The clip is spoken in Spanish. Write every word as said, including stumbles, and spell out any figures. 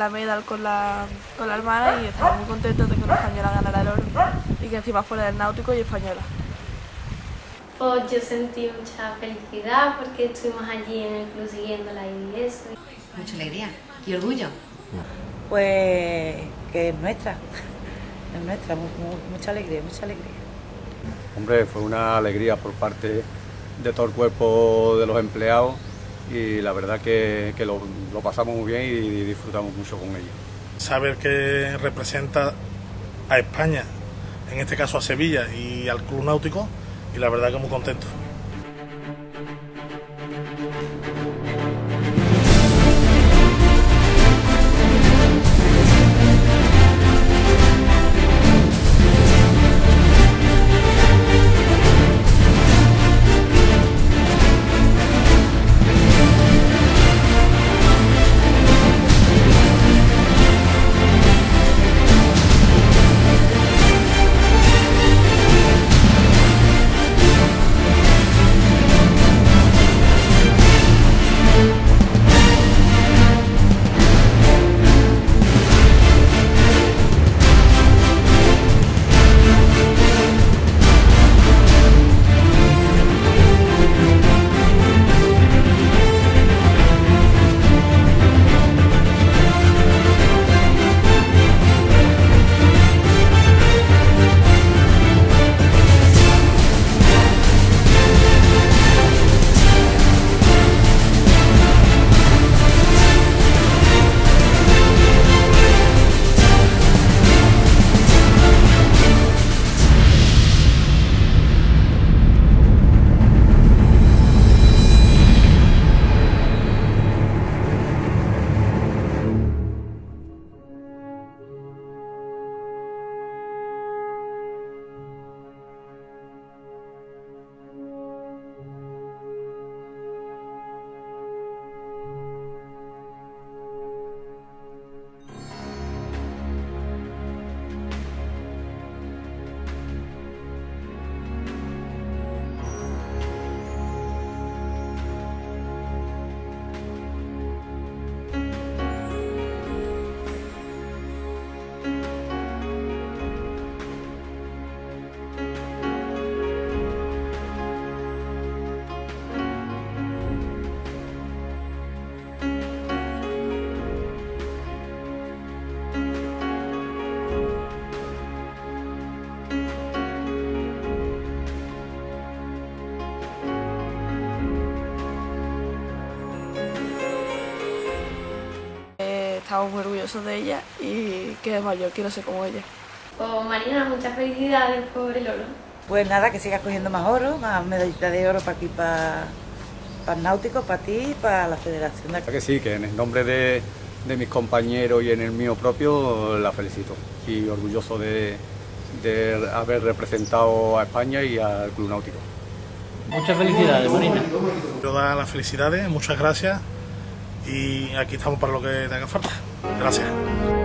medal con la, con la hermana y estamos muy contentos de que una española ganara el oro y que encima fuera del náutico y española. Pues yo sentí mucha felicidad porque estuvimos allí en el club siguiéndola y eso. Mucha alegría y orgullo. Pues que es nuestra, es nuestra, mu mu mucha alegría, mucha alegría. Hombre, fue una alegría por parte de todo el cuerpo de los empleados y la verdad que, que lo, lo pasamos muy bien y disfrutamos mucho con ellos. Saber que representa a España, en este caso a Sevilla y al Club Náutico, y la verdad que muy contento. Estamos muy orgullosos de ella y que es mayor, quiero ser como ella. Pues Marina, muchas felicidades por el oro. Pues nada, que sigas cogiendo más oro, más medallitas de oro para aquí, para, para el náutico, para ti y para la federación de aquí. Que sí, que en el nombre de, de mis compañeros y en el mío propio la felicito y orgulloso de, de haber representado a España y al Club Náutico. Muchas felicidades, Marina. Quiero dar las felicidades, muchas gracias y aquí estamos para lo que te haga falta. Gracias.